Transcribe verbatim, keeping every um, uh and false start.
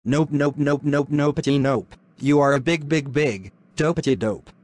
Nope, nope, nope, nope, nopity nope. You are a big, big, big, dopity dope.